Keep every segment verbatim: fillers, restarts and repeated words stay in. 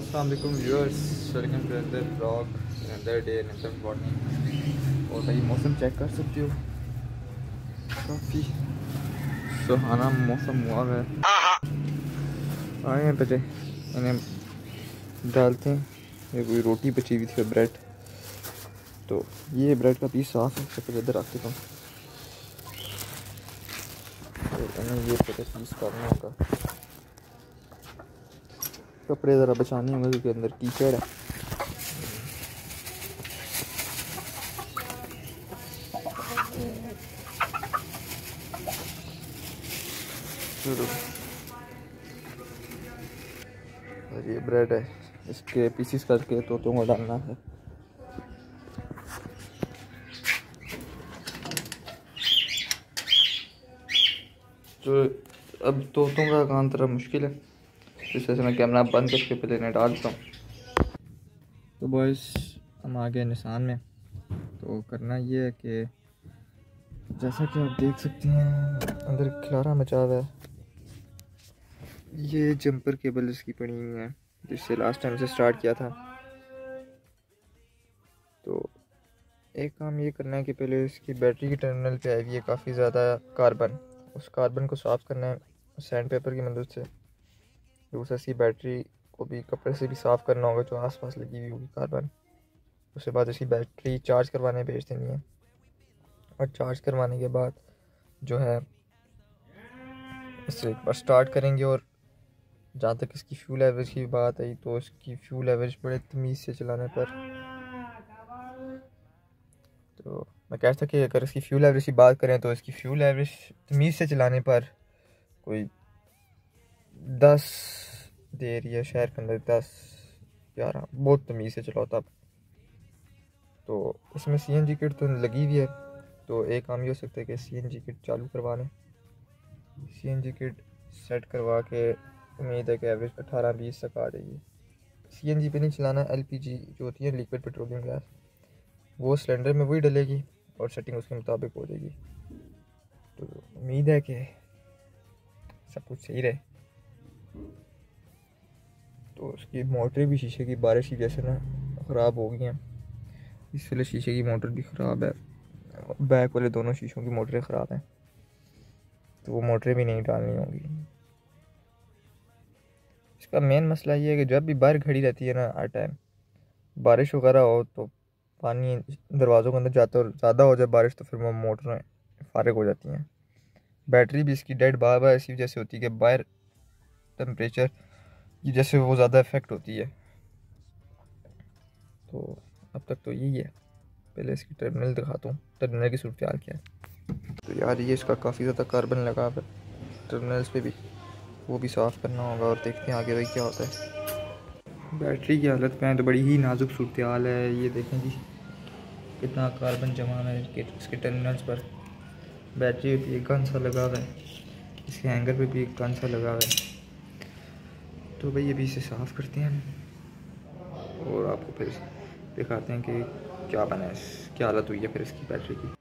अस्सलाम वालेकुम viewers, welcome to another vlog, another day, another morning. और भाई मौसम चेक कर सकते हो, काफ़ी सुहाना मौसम हुआ है। आए हैं पहले इन्हें डालते हैं। ये कोई रोटी बची हुई थी, ब्रेड, तो ये ब्रेड का पीस साफ है, सबसे इधर रख देता हूँ। तो इन्हें ये पहले पीस करना होगा, कपड़े ज़रा बचाने होंगे क्योंकि अंदर कीचड़ है। और ये ब्रेड है, इसके पीसीस करके तोतों को डालना है। तो अब तोतों का काम थोड़ा मुश्किल है, इस वजह से मैं कैमरा बंद करके पहले इन्हें डालता हूँ। तो बॉयस हम आ गए निशान में। तो करना ये है कि जैसा कि आप देख सकते हैं अंदर खिलारा मचा हुआ है। ये जंपर केबल इसकी पड़ी हुई है जिससे लास्ट टाइम से स्टार्ट किया था। तो एक काम ये करना है कि पहले इसकी बैटरी की टर्मिनल पे आई हुई है काफ़ी ज़्यादा कार्बन, उस कार्बन को साफ़ करना है सैंड पेपर की मदद से। दूसरा इसकी बैटरी को भी कपड़े से भी साफ़ करना होगा जो आसपास लगी हुई होगी कार्बन। उसके बाद इसकी बैटरी चार्ज करवाने भेज देनी है, और चार्ज करवाने के बाद जो है इससे एक बार स्टार्ट करेंगे। और जहाँ तक इसकी फ्यूल एवरेज की बात आई तो इसकी फ्यूल एवरेज बड़े तमीज़ से चलाने पर, तो मैं कहता था कि अगर इसकी फ्यूल एवरेज की बात करें तो इसकी फ्यूल एवरेज तमीज़ से चलाने पर कोई दस देर या शहर के अंदर दस ग्यारह बहुत तमीज़ से चलाओ तब। तो इसमें सी एन जी किट तो लगी हुई है, तो एक काम ये हो सकता है कि सी एन जी किट चालू करवा लें। C N G kit set करवा के उम्मीद है कि एवरेज अठारह बीस तक आ जाएगी। सी एन जी पे नहीं चलाना, एल पी जी जो होती है लिक्विड पेट्रोलियम गैस, वो सिलेंडर में वही डलेगी और सेटिंग उसके मुताबिक हो जाएगी। तो उम्मीद है कि सब कुछ सही रहे। तो उसकी मोटर भी शीशे की बारिश की जैसे ना ख़राब हो गई हैं, इसलिए शीशे की मोटर भी ख़राब है, बैक वाले दोनों शीशों की मोटरें ख़राब हैं, तो वो मोटरें भी नहीं डालनी होंगी। इसका मेन मसला ये है कि जब भी बाहर खड़ी रहती है ना, हर टाइम बारिश वगैरह हो तो पानी दरवाज़ों के अंदर जाता और ज़्यादा हो जाए बारिश तो फिर वो मोटरें फारिग हो जाती हैं। बैटरी भी इसकी डेड बार बार ऐसी वजह से होती है कि बाहर टेम्परेचर की जैसे वो ज़्यादा इफेक्ट होती है। तो अब तक तो यही है, पहले इसकी टर्मिनल दिखाता हूँ, टर्मिनल की सूरत हाल क्या है। तो यार ये इसका काफ़ी ज़्यादा कार्बन लगा है टर्मिनल्स पे भी, वो भी साफ़ करना होगा और देखते हैं आगे भाई क्या होता है। बैटरी की हालत में तो बड़ी ही नाजुक सूरत हाल है। ये देखें जी कितना कार्बन जमा है इसके इसके टर्मिनल्स पर। बैटरी पे भी एक गन सा लगा हुआ है, इसके हैंगर पे भी एक गन सा लगा हुआ है। तो भाई अभी इसे साफ़ करते हैं और आपको फिर दिखाते हैं कि क्या बना है, क्या हालत हुई है फिर इसकी बैटरी की।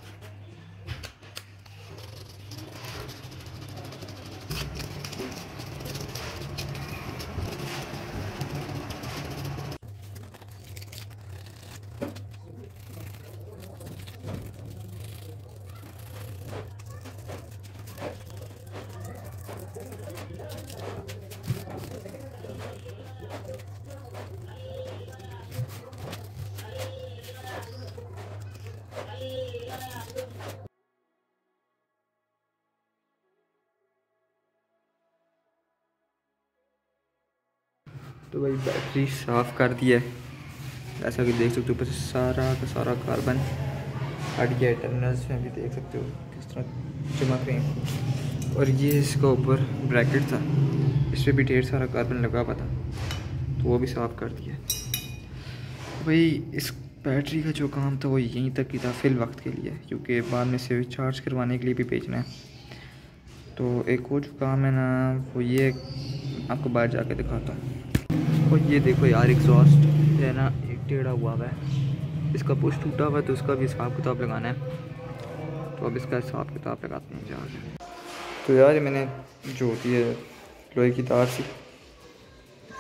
तो भाई बैटरी साफ़ कर दिया है, ऐसा कि देख सकते हो ऊपर से सारा का सारा कार्बन हट गया है। टर्मिनल्स में भी देख सकते हो किस तरह चमक रहे हैं। और ये इसका ऊपर ब्रैकेट था, इस पर भी ढेर सारा कार्बन लगा हुआ था, तो वो भी साफ़ कर दिया। भाई इस बैटरी का जो काम था वो यहीं तक ही था फिल वक्त के लिए, क्योंकि बाद में से चार्ज करवाने के लिए भी भेजना है। तो एक और जो काम है ना वो ये आपको बाहर जाके दिखाता हूँ। और ये देखो यार एग्जॉस्ट है ना एक टेढ़ा हुआ हुआ है, इसका पुश टूटा हुआ है, तो उसका भी हिसाब किताब लगाना है। तो अब इसका हिसाब किताब लगाते हैं जहाँ। तो यार मैंने जो होती है लोहे की तार सी, हाँ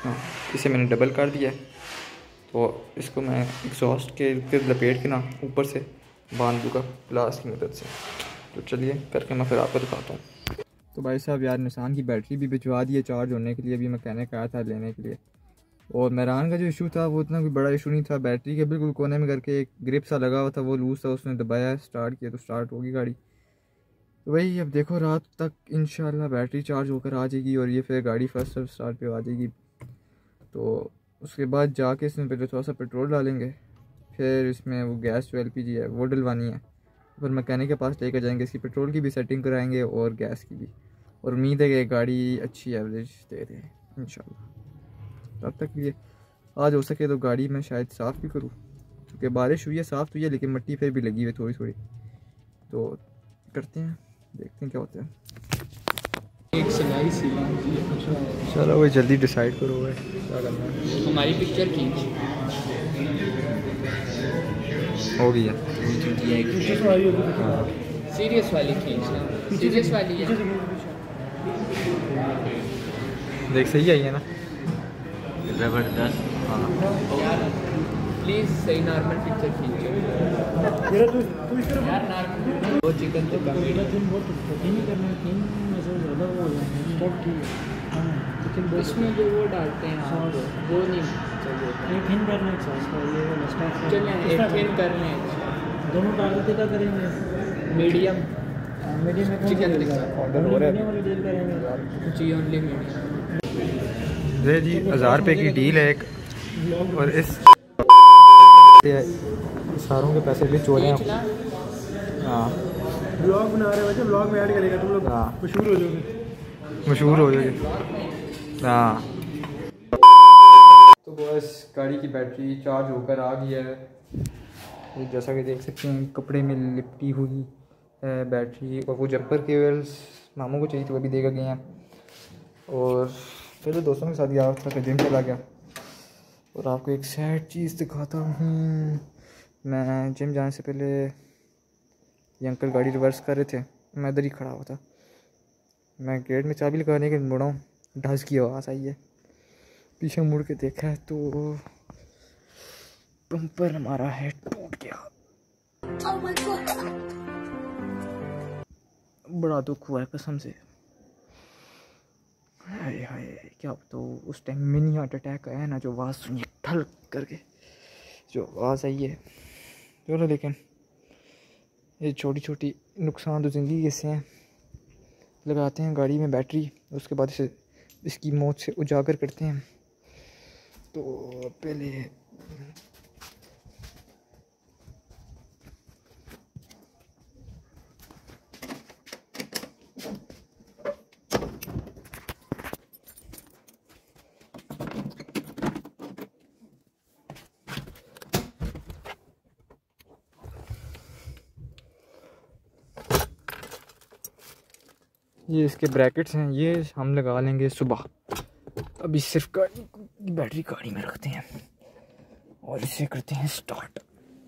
इसे मैंने डबल कर दिया है, तो इसको मैं एग्जॉस्ट के लपेट के ना ऊपर से बांध दूँगा ग्लास की मदद से। तो चलिए करके मैं फिर आपको दिखाता हूँ। तो भाई साहब यार निसान की बैटरी भी भिजवा दी है चार्ज होने के लिए, अभी मैकेनिक आया था लेने के लिए। और मेरान का जो इशू था वो इतना कोई बड़ा इशू नहीं था, बैटरी के बिल्कुल कोने में करके एक ग्रिप सा लगा हुआ था, वो लूज़ था, उसने दबाया स्टार्ट किया तो स्टार्ट होगी गाड़ी। तो भाई अब देखो रात तक इंशाल्लाह बैटरी चार्ज होकर आ जाएगी और ये फिर गाड़ी फर्स्ट स्टार्ट पे आ जाएगी। तो उसके बाद जाके इसमें पहले थोड़ा सा पेट्रोल डालेंगे, फिर इसमें वो गैस जो एल पी जी है वो डलवानी है, फिर मैकेनिक के पास लेकर जाएंगे, इसकी पेट्रोल की भी सेटिंग कराएंगे और गैस की भी। और उम्मीद है कि गाड़ी अच्छी एवरेज दे दे इंशाल्लाह। तब तक लिए आज हो सके तो गाड़ी में शायद साफ़ भी करूँ, क्योंकि बारिश हुई है, साफ़ तो हुई है लेकिन मिट्टी फिर भी लगी हुई है थोड़ी थोड़ी। तो करते हैं, देखते हैं क्या होता है। एक सिलाई सी चलो भाई जल्दी डिसाइड करो भाई क्या करना है। हमारी पिक्चर खींच हो गई है, सीरियस वाली खींचना, सीरियस वाली है। देख सही आई है ना, ज़बरदस्त। हाँ प्लीज़ सही नॉर्मल पिक्चर खींचो यार, नॉर्मल। वो चिकन तो कम इसमें जो वो डालते हैं आप वो नहीं चाहिए। एक हिन करना है सॉस का, ये वाला स्टार्ट चलें एक हिन कर लें, दोनों डाल के क्या करेंगे? मीडियम मीडियम में चिकन ऑर्डर हो रहा है, वाली डील करेंगे जी, ओनली मीडियम। ये जी हज़ार रुपये की डील है एक, और इस सारों के पैसे भी चोरे हैं। हाँ ब्लॉग बना रहे हो, ब्लॉग में ऐड करेगा तुम लोग, हाँ मशहूर हो जाओगे, मशहूर हो जाएगी। हाँ तो बस गाड़ी की बैटरी चार्ज होकर आ गई है, जैसा कि देख सकते हैं कपड़े में लिपटी हुई है बैटरी। और वो जंपर केबल्स मामू को चाहिए तो वो भी देकर गए हैं। और पहले दोस्तों के साथ गया था फिर दिन चला गया। और आपको एक सैड चीज़ दिखाता हूँ, मैं जिम जाने से पहले ये अंकल गाड़ी रिवर्स कर रहे थे, मैं इधर ही खड़ा हुआ था, मैं गेट में चाबी लगाने के मुड़ा हूँ, ढस की आवाज़ आई है, पीछे मुड़ के देखा है तो बम्पर हमारा है टूट गया। oh my God। बड़ा दुख हुआ है कसम से, हाय हाय क्या तो उस टाइम मिनी हार्ट अटैक आया ना, जो आवाज़ सुनिए ठल करके जो आवाज़ आई है। चलो लेकिन ये छोटी छोटी नुकसान तो ज़िंदगी के से हैं। लगाते हैं गाड़ी में बैटरी, उसके बाद इसे इसकी मौत से उजागर करते हैं। तो पहले ये इसके ब्रैकेट्स हैं, ये हम लगा लेंगे सुबह। अभी सिर्फ गाड़ी की बैटरी गाड़ी में रखते हैं और इसे करते हैं स्टार्ट।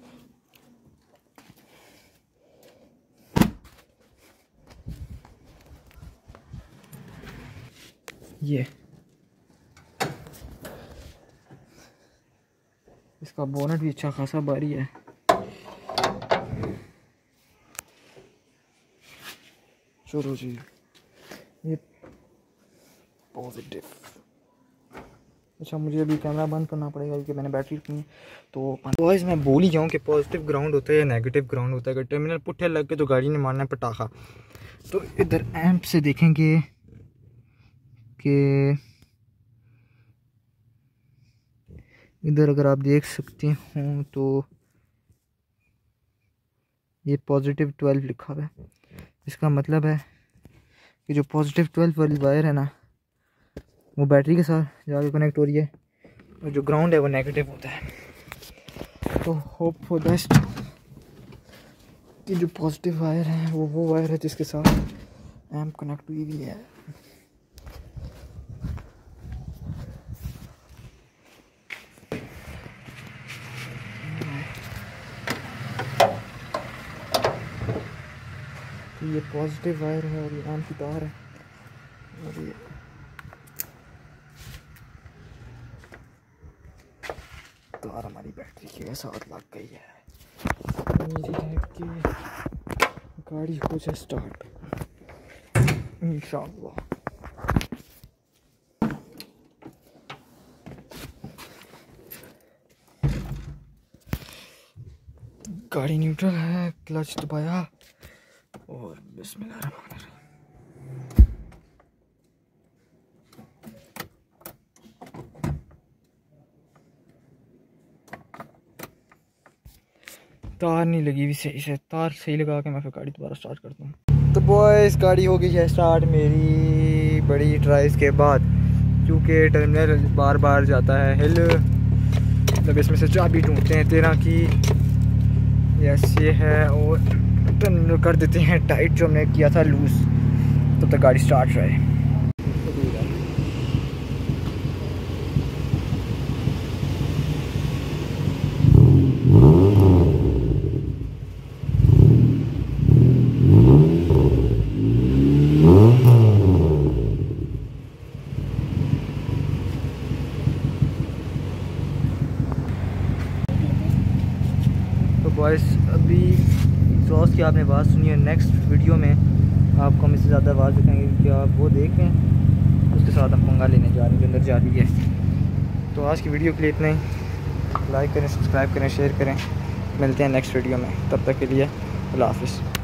ये इसका बोनट भी अच्छा खासा भारी है। चलो जी, ये पॉजिटिव। अच्छा मुझे अभी कैमरा बंद करना पड़ेगा क्योंकि मैंने बैटरी रखनी है। तो बॉयज़ मैं भूल ही जाऊँ कि पॉजिटिव ग्राउंड होता है या नेगेटिव ग्राउंड होता है। अगर टर्मिनल पुट्ठे लग के तो गाड़ी ने मारना है पटाखा। तो इधर एम्प से देखेंगे कि इधर अगर आप देख सकते हो तो ये पॉजिटिव ट्वेल्व लिखा हुआ है। इसका मतलब है कि जो पॉजिटिव ट्वेल्व वाली वायर है ना वो बैटरी के साथ जाके कनेक्ट हो रही है और जो ग्राउंड है वो नेगेटिव होता है। तो होप फॉर बेस्ट कि जो पॉजिटिव वायर है वो वो वायर है जिसके साथ एम्प कनेक्ट हुई हुई है। तो ये पॉजिटिव वायर है और ये एम्प की तार है और ये तार हमारी बैटरी के साथ लग गई है। उम्मीद है कि गाड़ी हो जाए स्टार्ट इंशाअल्लाह। गाड़ी न्यूट्रल है, क्लच दबाया और बिस्मिल्लाहिर्रहमानिर्रहीम। तार नहीं लगी हुई सही से, तार सही लगा के मैं फिर गाड़ी दोबारा स्टार्ट करता हूँ। तो बॉयस गाड़ी हो गई है स्टार्ट मेरी बड़ी ट्राइज के बाद, क्योंकि टर्मिनल बार बार जाता है हिल। मतलब इसमें से चाबी ढूंढते हैं तेरह की, यस ये है, और टर्मिनल कर देते हैं टाइट जो हमने किया था लूज़, तब तो तक गाड़ी स्टार्ट रहे। तो बॉयस अभी एग्जॉस्ट की आपने आवाज़ सुनी है, नेक्स्ट वीडियो में आपको हम इससे ज़्यादा आवाज़ दिखाएंगे कि आप वो देखें। उसके साथ हम पंगा लेने जा रहे हैं जो अंदर जा रही है। तो आज की वीडियो के लिए इतना ही। लाइक करें, सब्सक्राइब करें, शेयर करें। मिलते हैं नेक्स्ट वीडियो में, तब तक के लिए अल्लाह हाफ़िज़।